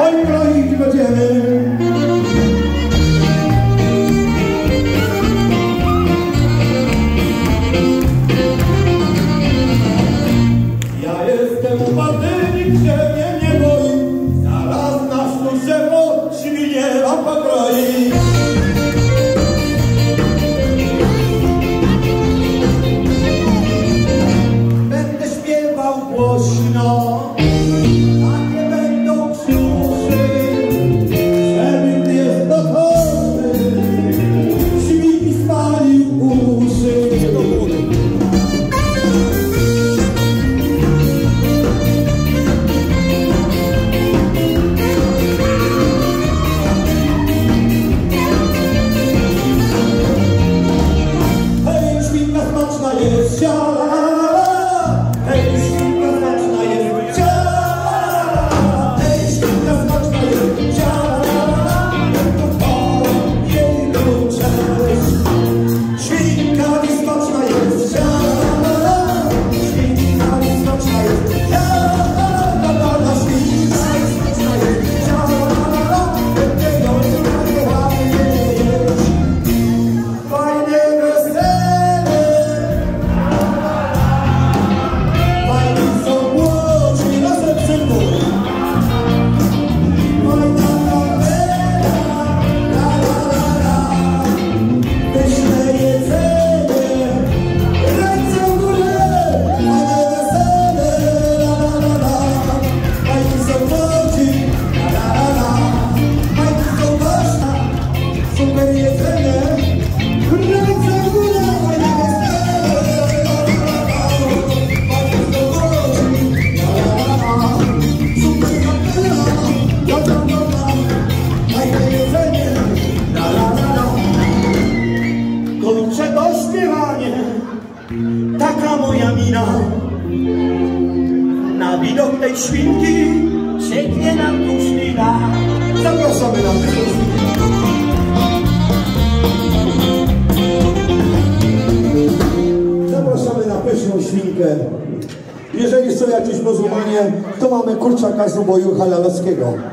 oj kroić będziemy. Ja jestem upadnik, się mnie nie boi, zaraz na sztuczego świnie wam pokroi. Będę śpiewał głośno, a nie będą krzyczy, żeby jest gotowy, świni spalił uszy. Jest siara, hej, świnka smaczna jest siara, hej, świnka smaczna jest siara, to jej cześć. Świnka smaczna jest siara, świnka smaczna jest siara, świnka smaczna jest siara, tego nie ładnie jeść. Fajne wesele. Kończę to śpiewanie, taka moja mina. Na widok tej świnki sięgnie nam tu ślina. Zapraszamy na pyszną świnkę. Zapraszamy na pyszną świnkę. Jeżeli są jakieś muzułmanie, to mamy kurczaka z uboju halalowskiego.